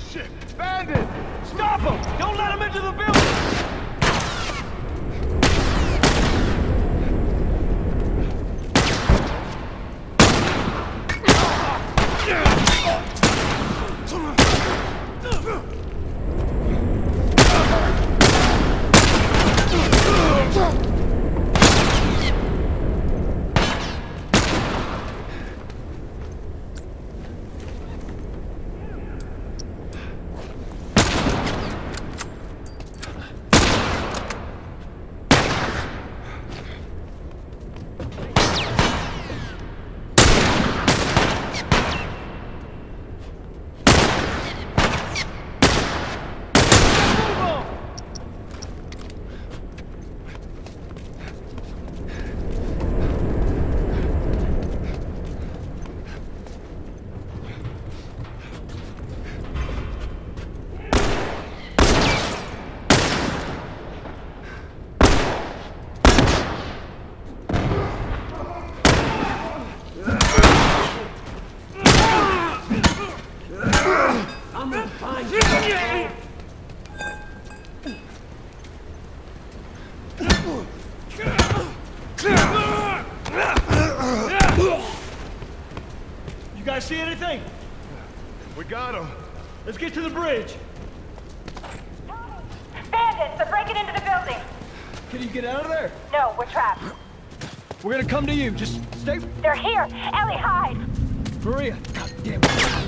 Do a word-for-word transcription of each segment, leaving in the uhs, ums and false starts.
Shit! Bandit! Stop him! Don't let him into the building! You guys see anything? We got him. Let's get to the bridge. Bandits! They're breaking into the building! Can you get out of there? No, we're trapped. We're gonna come to you. Just stay... They're here! Ellie, hide! Maria! God damn it.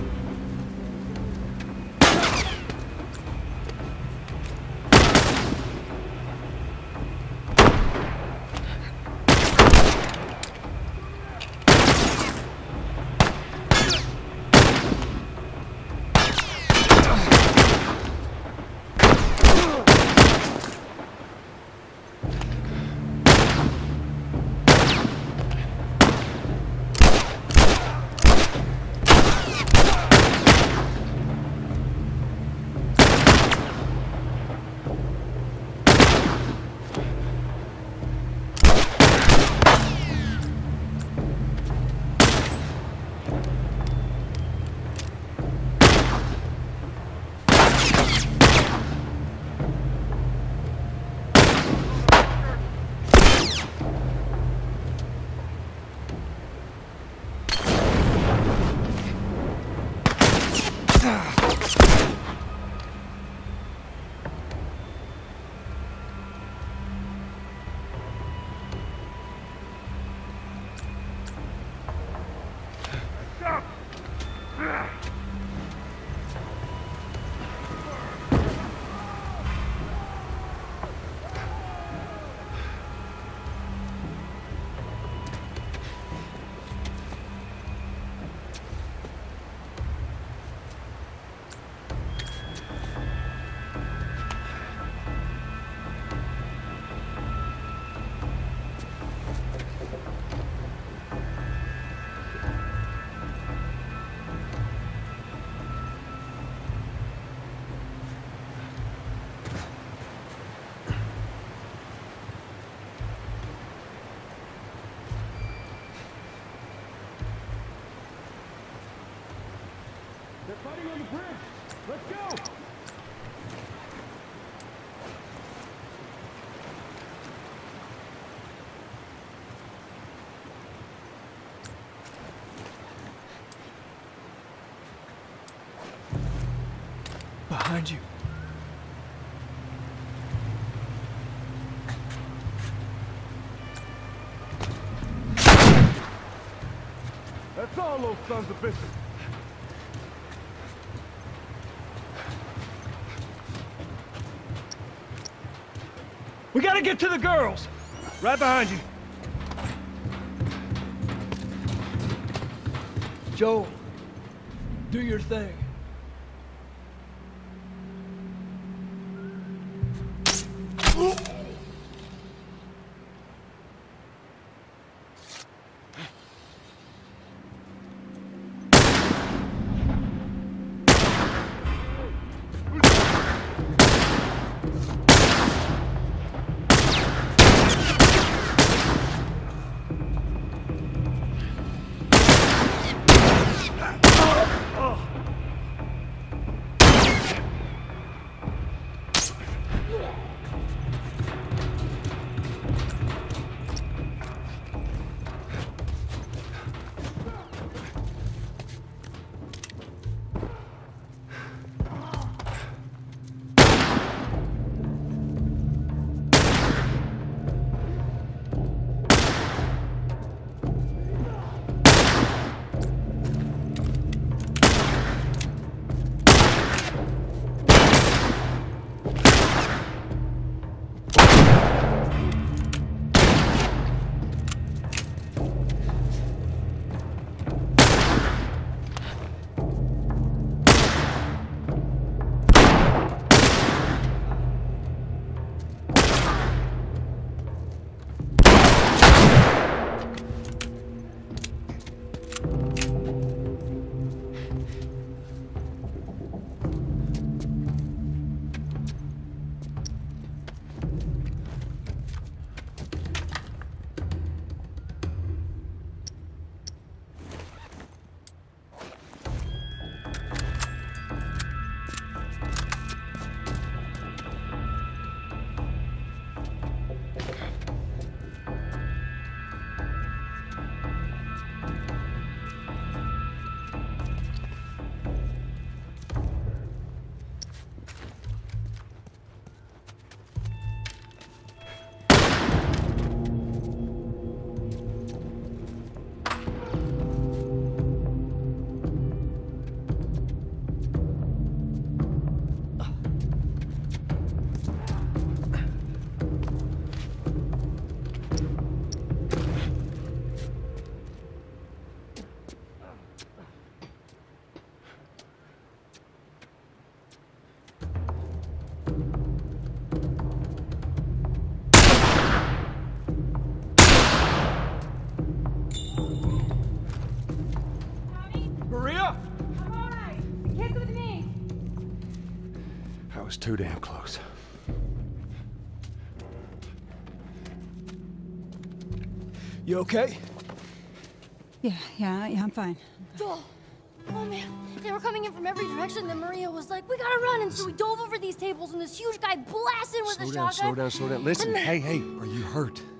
They're fighting on the bridge. Let's go. Behind you. That's all those sons of bitches. We gotta get to the girls! Right behind you. Joel, do your thing. was too damn close. You okay? Yeah, yeah, yeah, I'm fine. Oh, oh man, they were coming in from every direction. Then Maria was like, "We gotta run!" And so we dove over these tables, and this huge guy blasted with Slow a down, shotgun. slow down, slow down. Listen, And- hey, hey, are you hurt?